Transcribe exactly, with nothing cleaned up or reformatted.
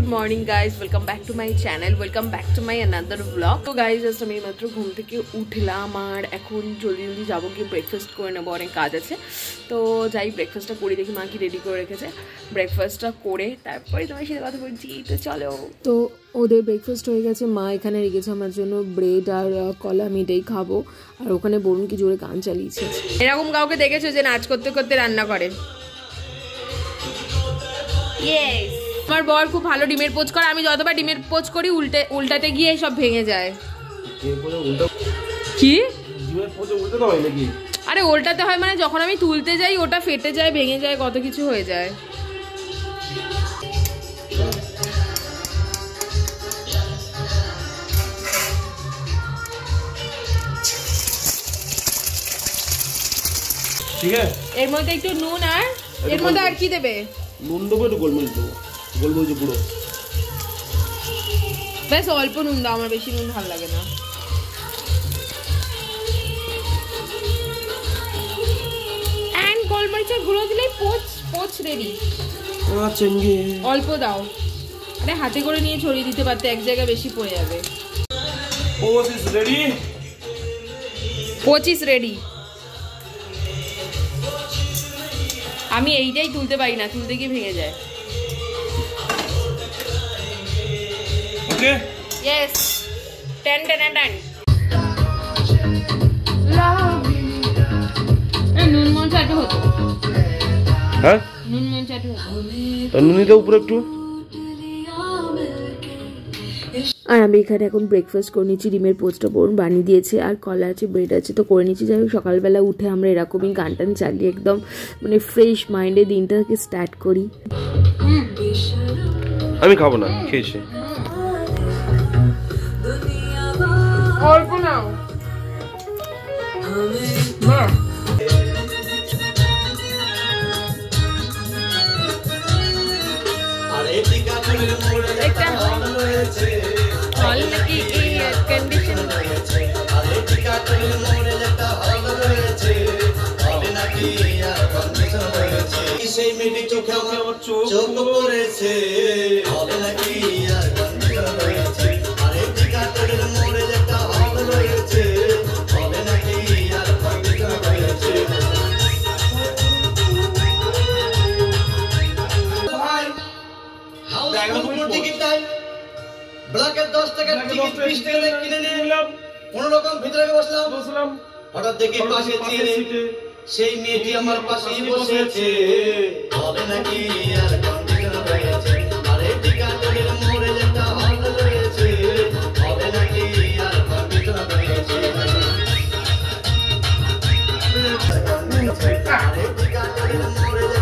Morning guys, welcome back to my channel, welcome back to my another blog. তো guys just আমি মাত্র ঘুম থেকে উঠলাম আর এখন জলদি জলদি যাবো, গিয়ে ব্রেকফাস্ট করে নেবো, অনেক কাজ আছে। তো যাই ব্রেকফাস্টটা করি, দেখি মা কি রেডি করে রেখেছে। ব্রেকফাস্টটা করে তারপরে তোমার সাথে কথা বলছি। তো চলো, তো ওদের ব্রেকফাস্ট হয়ে গেছে, মা এখানে রেখেছে আমার জন্য ব্রেড আর কলা, আমি এটাই খাবো। আর ওখানে বরুণ কি জোরে গান চালিয়েছে। এরকম কাউকে দেখেছো যে নাচ করতে করতে রান্না করে? ইয়েস, আমার বর খুব ভালো ডিমের পোচ করে। আমি যতবার ডিমের পোচ করি উল্টে উল্টাতে গিয়ে সব ভেঙে যায়। কি আরে উল্টাতে হয় মানে যখন আমি তুলতে যাই ওটা ফেটে যায়, ভেঙে যায়, কত কিছু হয়ে যায়। ঠিক আছে, এর মধ্যে একটু নুন আর এর মধ্যে আর কি দেবে? নুন দেবো, একটু গোলমরিচ দেবো, গোলমরিচ গুঁড়ো। বেশ অল্প নুন দাও, আমার বেশি নুন ভালো লাগে না। এন্ড গোলমরিচের গুঁড়ো দিলে পোচ পোচ রেডি। অল্প দাও, আরে হাতে করে নিয়ে ছড়িয়ে দিতে পারতে, এক জায়গায় বেশি পড়ে যাবে। Poach is ready, poach is ready. আমি এইটাই তুলতে পারি না, তুলতে গিয়ে ভেঙে যায়। Okay, yes, ten ten ten. নুন মন চাটু হতো, হ্যাঁ নুন মন চাটু হতো। নুনি দাও উপরে একটু। আর আমি এখানে এখন ব্রেকফাস্ট করে নিচ্ছি, ডিমের পোচটা বোন বানিয়ে দিয়েছে, আর কলা আছে, ব্রেড আছে, তো করে নিচ্ছি। যাই হোক, সকালবেলা উঠে আমরা এরকমই গান টান চালিয়ে একদম মানে ফ্রেশ মাইন্ডে দিনটাকে স্টার্ট করি। আমি খাবো না, খেয়েছি। অল্প নাও। হল নাকি এই কন্ডিশন সেই মেয়েটি চোখে আমার চোখ পড়েছে, হবে নাকি আর কন্ডিশন হয়েছে। আরে টিকাটলের মোড়ে একটা হল রয়েছে, হবে নাকি আর কন্ডিশন হয়েছে। ভাই হাউস টিকিট নাই, ব্লকের দশ টাকার টিকিট বিশ টাকা দিয়ে কিনে নিয়ে নিলাম, কোনো রকম ভিতরে বসলাম বসলাম হঠাৎ দেখি পাশে সিটে সেই মেয়েটি আমার পাশেই বসেছে, হবে নাকি আর কন্ডিশন হয়েছে। আরে টিকাটলের মোড়ে একটা হল রয়েছে, হবে নাকি আর কন্ডিশন হয়েছে। আরে টিকাটলের মোড়ে